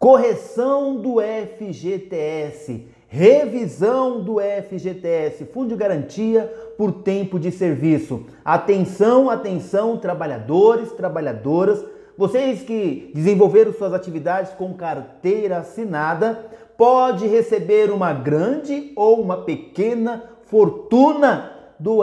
correção do FGTS, revisão do FGTS, Fundo de Garantia por Tempo de Serviço. Atenção, atenção, trabalhadores, trabalhadoras, vocês que desenvolveram suas atividades com carteira assinada, pode receber uma grande ou uma pequena fortuna do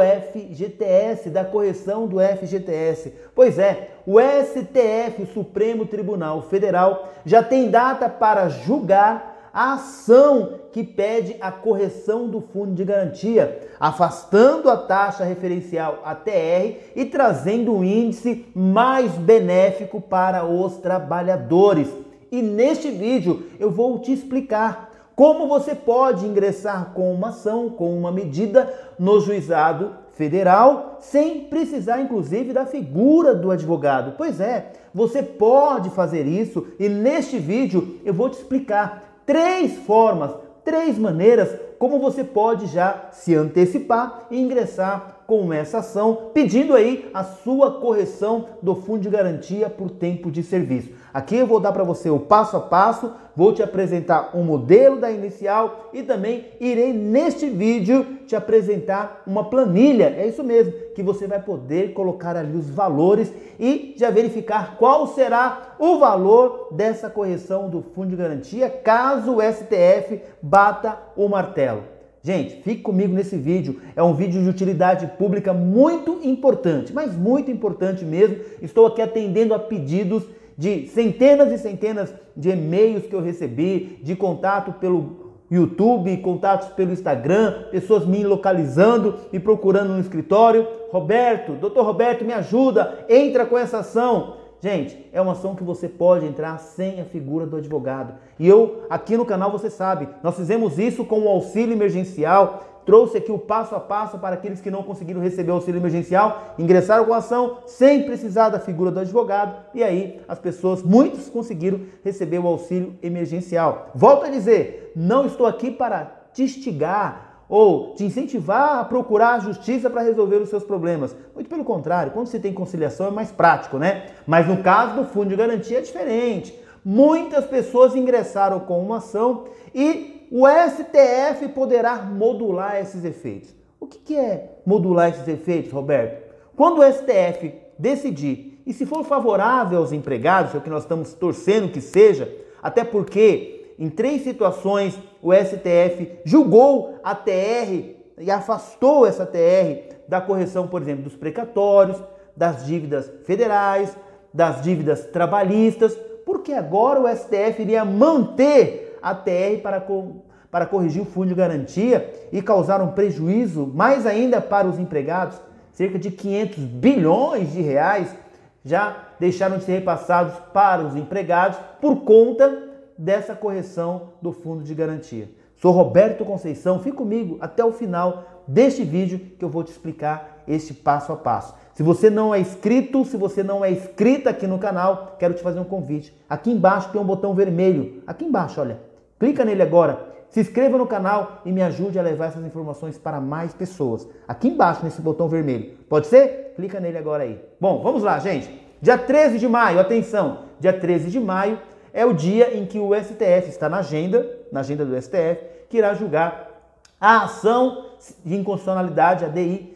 FGTS, da correção do FGTS. Pois é, o STF, o Supremo Tribunal Federal, já tem data para julgar a ação que pede a correção do Fundo de Garantia, afastando a taxa referencial ATR e trazendo um índice mais benéfico para os trabalhadores. E neste vídeo eu vou te explicar como você pode ingressar com uma ação, com uma medida no juizado federal, sem precisar inclusive da figura do advogado. Pois é, você pode fazer isso e neste vídeo eu vou te explicar 3 formas, 3 maneiras como você pode já se antecipar e ingressar com essa ação, pedindo aí a sua correção do Fundo de Garantia por Tempo de Serviço. Aqui eu vou dar para você o passo a passo, vou te apresentar um modelo da inicial e também irei neste vídeo te apresentar uma planilha, é isso mesmo, que você vai poder colocar ali os valores e já verificar qual será o valor dessa correção do Fundo de Garantia caso o STF bata o martelo. Gente, fique comigo nesse vídeo, é um vídeo de utilidade pública muito importante, mas muito importante mesmo. Estou aqui atendendo a pedidos de centenas e centenas de e-mails que eu recebi, de contato pelo YouTube, contatos pelo Instagram, pessoas me localizando e procurando no escritório. Roberto, doutor Roberto, me ajuda, entra com essa ação. Gente, é uma ação que você pode entrar sem a figura do advogado. E eu, aqui no canal, você sabe, nós fizemos isso com o auxílio emergencial, trouxe aqui o passo a passo para aqueles que não conseguiram receber o auxílio emergencial, ingressaram com a ação sem precisar da figura do advogado, e aí as pessoas, muitos conseguiram receber o auxílio emergencial. Volto a dizer, não estou aqui para te instigar, ou te incentivar a procurar a justiça para resolver os seus problemas. Muito pelo contrário, quando você tem conciliação é mais prático, né? Mas no caso do Fundo de Garantia é diferente. Muitas pessoas ingressaram com uma ação e o STF poderá modular esses efeitos. O que é modular esses efeitos, Roberto? Quando o STF decidir, e se for favorável aos empregados, é o que nós estamos torcendo que seja, até porque em 3 situações, o STF julgou a TR e afastou essa TR da correção, por exemplo, dos precatórios, das dívidas federais, das dívidas trabalhistas, porque agora o STF iria manter a TR para corrigir o Fundo de Garantia e causar um prejuízo mais ainda para os empregados. Cerca de 500 bilhões de reais já deixaram de ser repassados para os empregados por conta dessa correção do Fundo de Garantia. Sou Roberto Conceição, fique comigo até o final deste vídeo que eu vou te explicar este passo a passo. Se você não é inscrito, se você não é inscrita aqui no canal, quero te fazer um convite. Aqui embaixo tem um botão vermelho, aqui embaixo, olha, clica nele agora, se inscreva no canal e me ajude a levar essas informações para mais pessoas. Aqui embaixo nesse botão vermelho, pode ser? Clica nele agora aí. Bom, vamos lá, gente. Dia 13 de maio, atenção, dia 13 de maio, é o dia em que o STF está na agenda do STF, que irá julgar a ação de inconstitucionalidade, ADI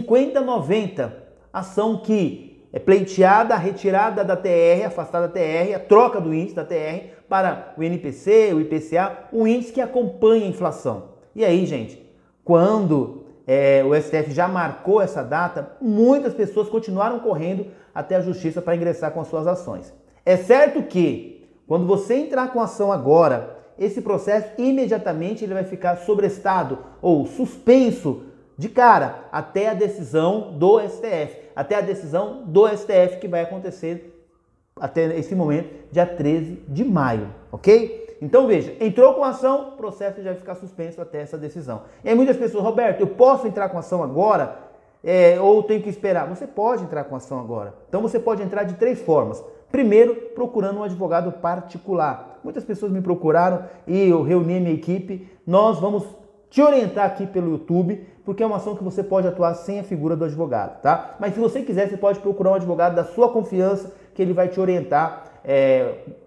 5090, ação que é pleiteada a retirada da TR, afastada da TR, a troca do índice da TR para o INPC, o IPCA, um índice que acompanha a inflação. E aí, gente, quando o STF já marcou essa data, muitas pessoas continuaram correndo até a justiça para ingressar com as suas ações. É certo que quando você entrar com a ação agora, esse processo imediatamente ele vai ficar sobrestado ou suspenso de cara até a decisão do STF. Até a decisão do STF que vai acontecer até esse momento, dia 13 de maio, ok? Então veja, entrou com a ação, o processo já vai ficar suspenso até essa decisão. E aí muitas pessoas, Roberto, eu posso entrar com a ação agora? Ou tenho que esperar? Você pode entrar com a ação agora. Então você pode entrar de 3 formas. Primeiro, procurando um advogado particular. Muitas pessoas me procuraram e eu reuni minha equipe. Nós vamos te orientar aqui pelo YouTube, porque é uma ação que você pode atuar sem a figura do advogado, tá? Mas se você quiser, você pode procurar um advogado da sua confiança, que ele vai te orientar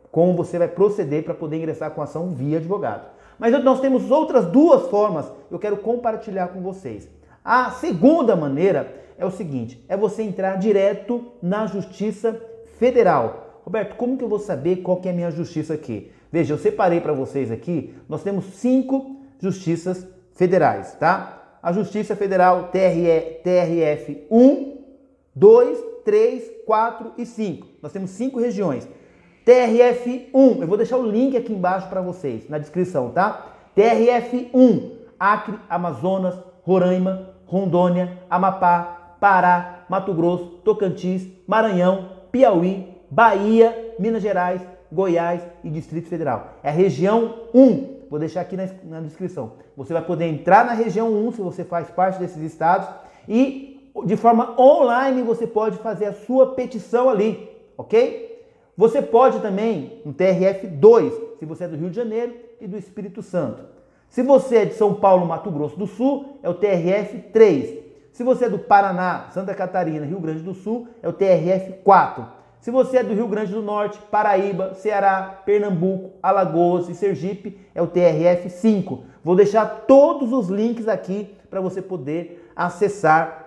como você vai proceder para poder ingressar com a ação via advogado. Mas nós temos outras duas formas que eu quero compartilhar com vocês. A segunda maneira é o seguinte, é você entrar direto na Justiça Federal. Roberto, como que eu vou saber qual que é a minha justiça aqui? Veja, eu separei para vocês aqui, nós temos 5 justiças federais, tá? A Justiça Federal TRF 1, 2, 3, 4 e 5. Nós temos 5 regiões. TRF 1, eu vou deixar o link aqui embaixo para vocês, na descrição, tá? TRF 1, Acre, Amazonas, Roraima, Rondônia, Amapá, Pará, Mato Grosso, Tocantins, Maranhão, Piauí, Bahia, Minas Gerais, Goiás e Distrito Federal. É a região 1. Vou deixar aqui na descrição. Você vai poder entrar na região 1 se você faz parte desses estados e de forma online você pode fazer a sua petição ali, ok? Você pode também no TRF 2, se você é do Rio de Janeiro e do Espírito Santo. Se você é de São Paulo, Mato Grosso do Sul, é o TRF 3. Se você é do Paraná, Santa Catarina, Rio Grande do Sul, é o TRF 4. Se você é do Rio Grande do Norte, Paraíba, Ceará, Pernambuco, Alagoas e Sergipe, é o TRF 5. Vou deixar todos os links aqui para você poder acessar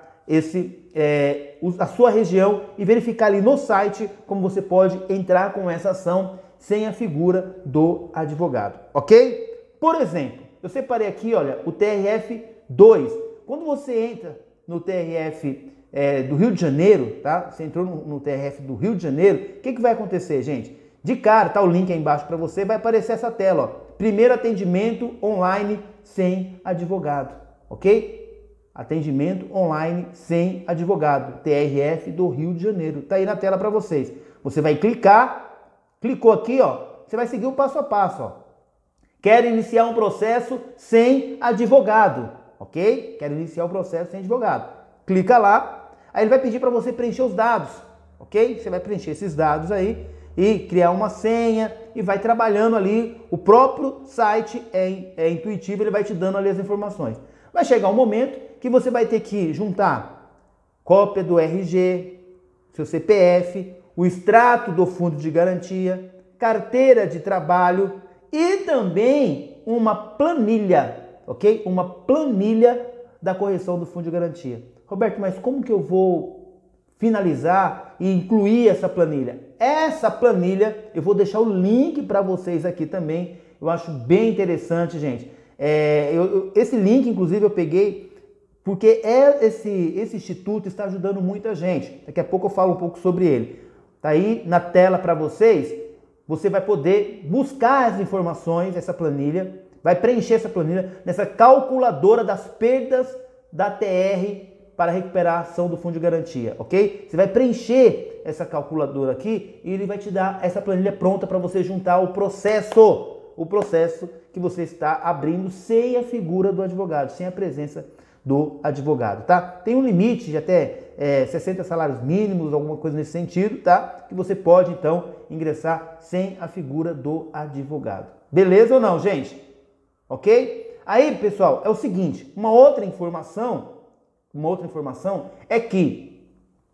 a sua região e verificar ali no site como você pode entrar com essa ação sem a figura do advogado, ok? Por exemplo, eu separei aqui, olha, o TRF 2. Quando você entra no TRF do Rio de Janeiro, tá? Você entrou no TRF do Rio de Janeiro, o que vai acontecer, gente? De cara, tá o link aí embaixo para você, vai aparecer essa tela, ó. Primeiro atendimento online sem advogado, ok? Atendimento online sem advogado, TRF do Rio de Janeiro. Tá aí na tela para vocês. Você vai clicar, clicou aqui, ó, você vai seguir o passo a passo, ó. Quero iniciar um processo sem advogado, ok? Quero iniciar o processo sem advogado. Clica lá, aí ele vai pedir para você preencher os dados, ok? Você vai preencher esses dados aí e criar uma senha e vai trabalhando ali. O próprio site é intuitivo, ele vai te dando ali as informações. Vai chegar um momento que você vai ter que juntar cópia do RG, seu CPF, o extrato do fundo de garantia, carteira de trabalho e também uma planilha, ok? Uma planilha da correção do fundo de garantia. Roberto, mas como que eu vou finalizar e incluir essa planilha? Essa planilha, eu vou deixar o link para vocês aqui também. Eu acho bem interessante, gente. Esse link, inclusive, eu peguei porque esse instituto está ajudando muita gente. Daqui a pouco eu falo um pouco sobre ele. Tá aí na tela para vocês. Você vai poder buscar as informações, essa planilha, vai preencher essa planilha nessa calculadora das perdas da TR para recuperar a ação do fundo de garantia, ok? Você vai preencher essa calculadora aqui e ele vai te dar essa planilha pronta para você juntar o processo que você está abrindo sem a figura do advogado, sem a presença do advogado, tá? Tem um limite de até 60 salários mínimos, alguma coisa nesse sentido, tá? Que você pode, então, ingressar sem a figura do advogado. Beleza ou não, gente? Ok? Aí, pessoal, é o seguinte, uma outra informação é que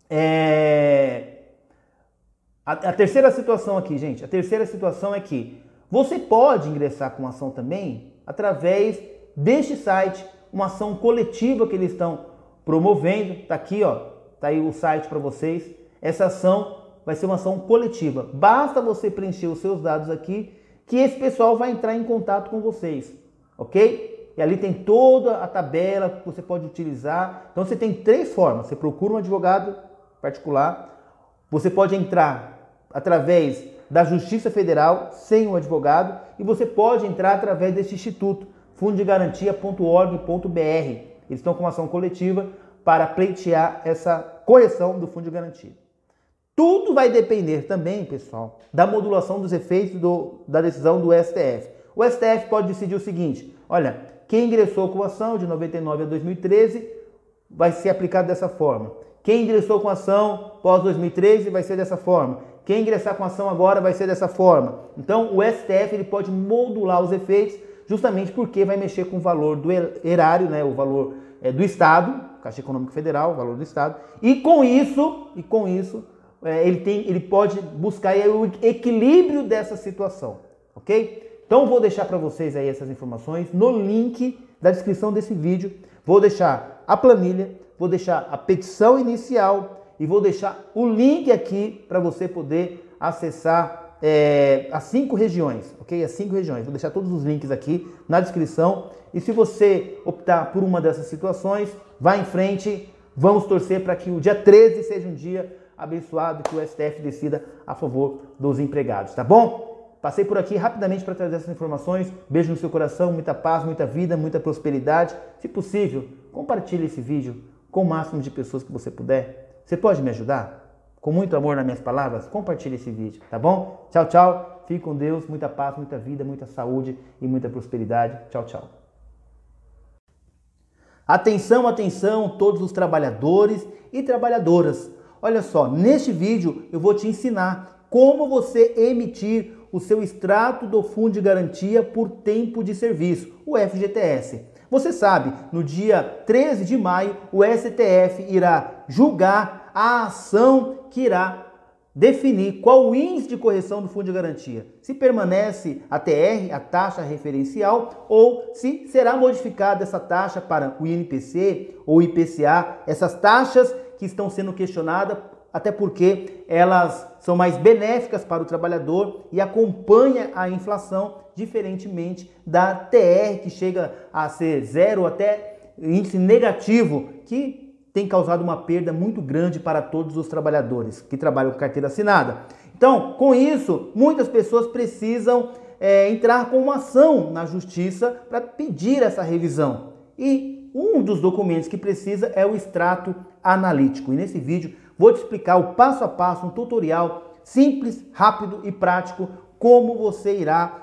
a terceira situação aqui, gente, a terceira situação é que você pode ingressar com ação também através deste site, uma ação coletiva que eles estão promovendo. Tá aqui, ó, tá aí o site para vocês. Essa ação vai ser uma ação coletiva. Basta você preencher os seus dados aqui que esse pessoal vai entrar em contato com vocês, ok? E ali tem toda a tabela que você pode utilizar. Então você tem 3 formas. Você procura um advogado particular, você pode entrar através da Justiça Federal sem o advogado e você pode entrar através desse instituto, fundodegarantia.org.br. Eles estão com uma ação coletiva para pleitear essa correção do fundo de garantia. Tudo vai depender também, pessoal, da modulação dos efeitos da decisão do STF. O STF pode decidir o seguinte: olha, quem ingressou com a ação de 99 a 2013 vai ser aplicado dessa forma. Quem ingressou com a ação pós 2013 vai ser dessa forma. Quem ingressar com a ação agora vai ser dessa forma. Então, o STF ele pode modular os efeitos justamente porque vai mexer com o valor do erário, né, o valor do Estado, Caixa Econômica Federal, o valor do Estado, e com isso ele pode buscar aí o equilíbrio dessa situação, ok? Então vou deixar para vocês aí essas informações no link da descrição desse vídeo. Vou deixar a planilha, vou deixar a petição inicial e vou deixar o link aqui para você poder acessar as 5 regiões, ok? As 5 regiões. Vou deixar todos os links aqui na descrição. E se você optar por uma dessas situações, vá em frente. Vamos torcer para que o dia 13 seja um dia abençoado, que o STF decida a favor dos empregados, tá bom? Passei por aqui rapidamente para trazer essas informações. Beijo no seu coração, muita paz, muita vida, muita prosperidade. Se possível, compartilhe esse vídeo com o máximo de pessoas que você puder. Você pode me ajudar? Com muito amor nas minhas palavras, compartilhe esse vídeo, tá bom? Tchau, tchau. Fique com Deus, muita paz, muita vida, muita saúde e muita prosperidade. Tchau, tchau. Atenção, atenção, todos os trabalhadores e trabalhadoras. Olha só, neste vídeo eu vou te ensinar como você emitir o seu extrato do Fundo de Garantia por Tempo de Serviço, o FGTS. Você sabe, no dia 13 de maio, o STF irá julgar a ação que irá definir qual o índice de correção do Fundo de Garantia. Se permanece a TR, a taxa referencial, ou se será modificada essa taxa para o INPC ou IPCA, essas taxas que estão sendo questionadas, até porque elas são mais benéficas para o trabalhador e acompanha a inflação, diferentemente da TR, que chega a ser zero até índice negativo, que tem causado uma perda muito grande para todos os trabalhadores que trabalham com carteira assinada. Então, com isso, muitas pessoas precisam entrar com uma ação na justiça para pedir essa revisão. E um dos documentos que precisa é o extrato analítico. E nesse vídeo vou te explicar o passo a passo, um tutorial simples, rápido e prático, como você irá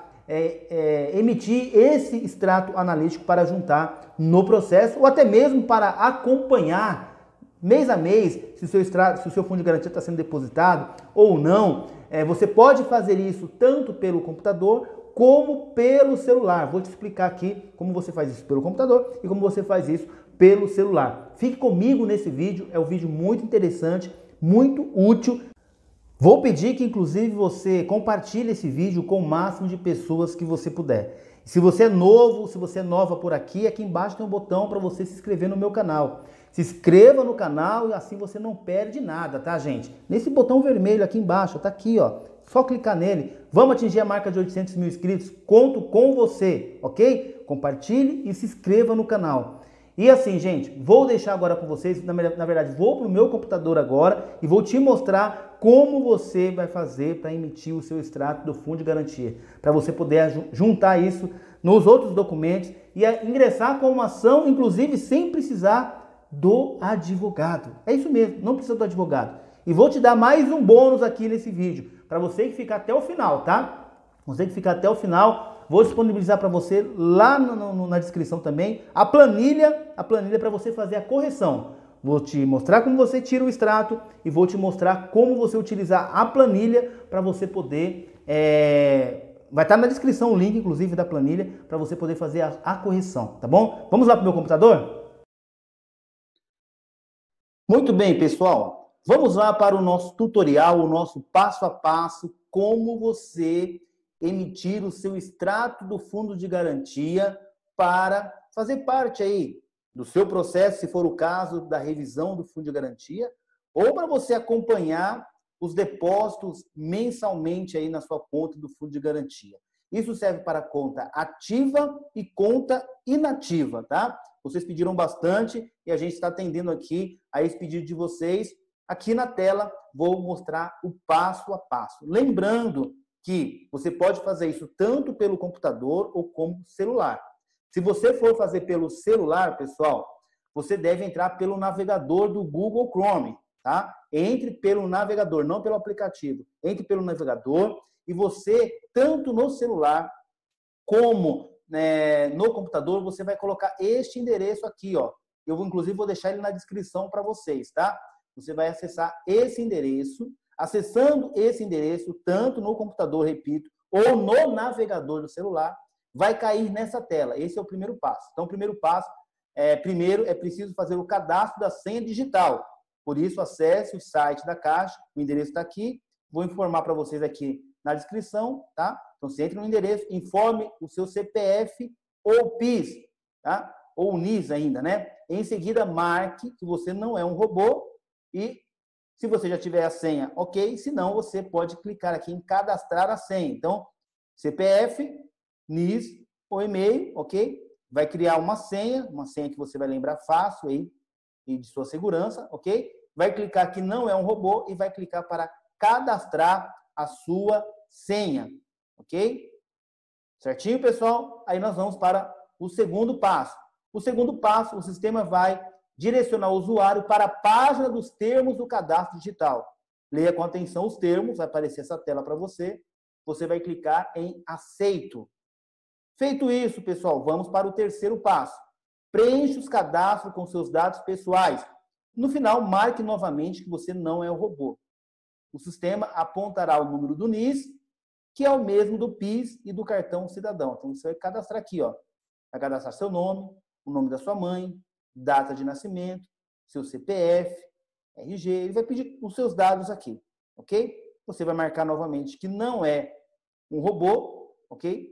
emitir esse extrato analítico para juntar no processo ou até mesmo para acompanhar mês a mês se o seu fundo de garantia está sendo depositado ou não. Você pode fazer isso tanto pelo computador como pelo celular. Vou te explicar aqui como você faz isso pelo computador e como você faz isso pelo celular. Fique comigo nesse vídeo, é um vídeo muito interessante, muito útil. Vou pedir que, inclusive, você compartilhe esse vídeo com o máximo de pessoas que você puder. Se você é novo, se você é nova por aqui, aqui embaixo tem um botão para você se inscrever no meu canal. Se inscreva no canal e assim você não perde nada, tá, gente? Nesse botão vermelho aqui embaixo, tá aqui, ó. Só clicar nele. Vamos atingir a marca de 800 mil inscritos. Conto com você, ok? Compartilhe e se inscreva no canal. E assim, gente, vou deixar agora com vocês, na verdade, vou para o meu computador agora e vou te mostrar como você vai fazer para emitir o seu extrato do Fundo de Garantia, para você poder juntar isso nos outros documentos e ingressar com uma ação, inclusive sem precisar do advogado. É isso mesmo, não precisa do advogado. E vou te dar mais um bônus aqui nesse vídeo, para você que ficar até o final, tá? Você que ficar até o final, vou disponibilizar para você lá na descrição também a planilha para você fazer a correção. Vou te mostrar como você tira o extrato e vou te mostrar como você utilizar a planilha para você poder... Vai estar na descrição o link, inclusive, da planilha para você poder fazer a correção, tá bom? Vamos lá para o meu computador? Muito bem, pessoal. Vamos lá para o nosso tutorial, o nosso passo a passo, como você emitir o seu extrato do Fundo de Garantia para fazer parte aí do seu processo, se for o caso da revisão do Fundo de Garantia, ou para você acompanhar os depósitos mensalmente aí na sua conta do Fundo de Garantia. Isso serve para conta ativa e conta inativa, tá? Vocês pediram bastante e a gente está atendendo aqui a esse pedido de vocês. Aqui na tela vou mostrar o passo a passo. Lembrando que você pode fazer isso tanto pelo computador ou como celular. Se você for fazer pelo celular, pessoal, você deve entrar pelo navegador do Google Chrome, tá? Entre pelo navegador, não pelo aplicativo. Entre pelo navegador e você, tanto no celular como no computador, você vai colocar este endereço aqui, ó. Eu, inclusive, vou deixar ele na descrição para vocês, tá? Você vai acessar esse endereço. Acessando esse endereço, tanto no computador, repito, ou no navegador do celular, vai cair nessa tela. Esse é o primeiro passo. Então, o primeiro passo, primeiro é preciso fazer o cadastro da senha digital. Por isso, acesse o site da Caixa, o endereço está aqui. Vou informar para vocês aqui na descrição, tá? Então, você entra no endereço, informe o seu CPF ou PIS, tá? Ou NIS ainda, né? Em seguida, marque que você não é um robô e se você já tiver a senha, ok. Se não, você pode clicar aqui em cadastrar a senha. Então, CPF, NIS ou e-mail, ok? Vai criar uma senha que você vai lembrar fácil aí e de sua segurança, ok? Vai clicar aqui não é um robô e vai clicar para cadastrar a sua senha, ok? Certinho, pessoal? Aí nós vamos para o segundo passo. O segundo passo, o sistema vai direcionar o usuário para a página dos termos do cadastro digital. Leia com atenção os termos, vai aparecer essa tela para você. Você vai clicar em aceito. Feito isso, pessoal, vamos para o terceiro passo. Preencha os cadastros com seus dados pessoais. No final, marque novamente que você não é o robô. O sistema apontará o número do NIS, que é o mesmo do PIS e do cartão cidadão. Então, você vai cadastrar aqui, ó. Vai cadastrar seu nome, o nome da sua mãe, data de nascimento, seu CPF, RG, ele vai pedir os seus dados aqui, ok? Você vai marcar novamente que não é um robô, ok?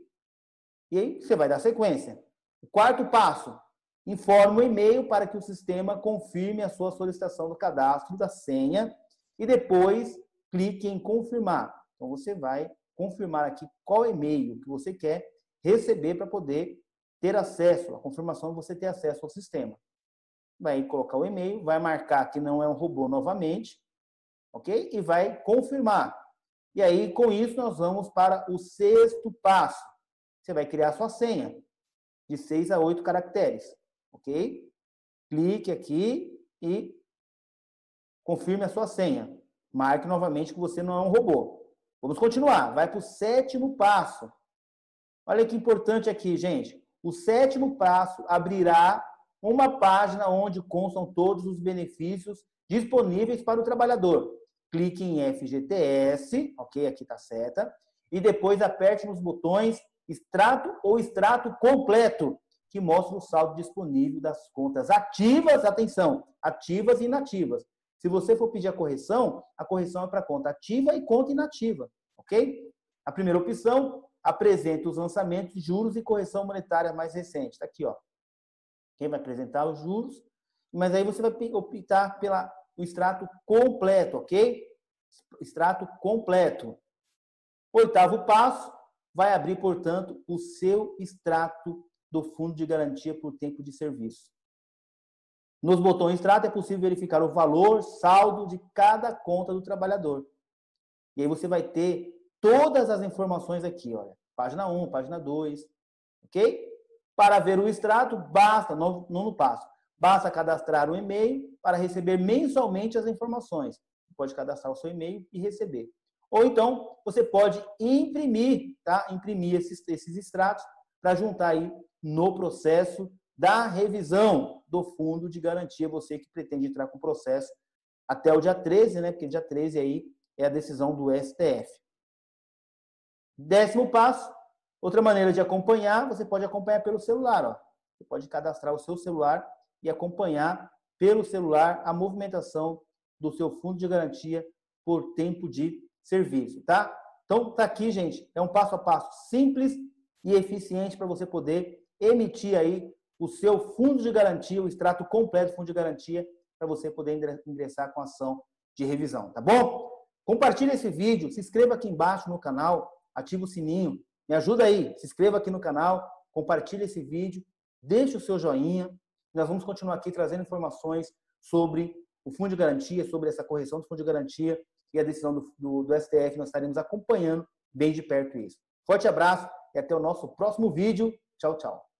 E aí você vai dar sequência. O quarto passo, informe o e-mail para que o sistema confirme a sua solicitação do cadastro da senha e depois clique em confirmar. Então você vai confirmar aqui qual e-mail que você quer receber para poder ter acesso, a confirmação de você ter acesso ao sistema. Vai colocar o e-mail, vai marcar que não é um robô novamente, ok? E vai confirmar. E aí, com isso, nós vamos para o sexto passo. Você vai criar sua senha de 6 a 8 caracteres, ok? Clique aqui e confirme a sua senha. Marque novamente que você não é um robô. Vamos continuar. Vai para o sétimo passo. Olha que importante aqui, gente. O sétimo passo abrirá uma página onde constam todos os benefícios disponíveis para o trabalhador. Clique em FGTS, ok? Aqui está a seta. E depois aperte nos botões extrato ou extrato completo, que mostra o saldo disponível das contas ativas, atenção, ativas e inativas. Se você for pedir a correção é para conta ativa e conta inativa, ok? A primeira opção apresenta os lançamentos, juros e correção monetária mais recente. Está aqui, ó. Quem vai apresentar os juros, mas aí você vai optar pelo extrato completo, ok? Extrato completo. Oitavo passo, vai abrir, portanto, o seu extrato do Fundo de Garantia por Tempo de Serviço. Nos botões extrato é possível verificar o valor, saldo de cada conta do trabalhador. E aí você vai ter todas as informações aqui, olha. Página 1, página 2, ok? Para ver o extrato, basta, nono passo, basta cadastrar o e-mail para receber mensalmente as informações. Você pode cadastrar o seu e-mail e receber. Ou então, você pode imprimir, tá? Imprimir esses extratos para juntar aí no processo da revisão do Fundo de Garantia, você que pretende entrar com o processo até o dia 13, né? Porque dia 13 aí é a decisão do STF. Décimo passo, outra maneira de acompanhar, você pode acompanhar pelo celular, ó. Você pode cadastrar o seu celular e acompanhar pelo celular a movimentação do seu Fundo de Garantia por tempo de serviço, tá? Então, tá aqui, gente, é um passo a passo simples e eficiente para você poder emitir aí o seu fundo de garantia, o extrato completo do fundo de garantia, para você poder ingressar com a ação de revisão, tá bom? Compartilhe esse vídeo, se inscreva aqui embaixo no canal, ativa o sininho, me ajuda aí, se inscreva aqui no canal, compartilhe esse vídeo, deixe o seu joinha, nós vamos continuar aqui trazendo informações sobre o fundo de garantia, sobre essa correção do fundo de garantia e a decisão do STF, nós estaremos acompanhando bem de perto isso. Forte abraço e até o nosso próximo vídeo. Tchau, tchau.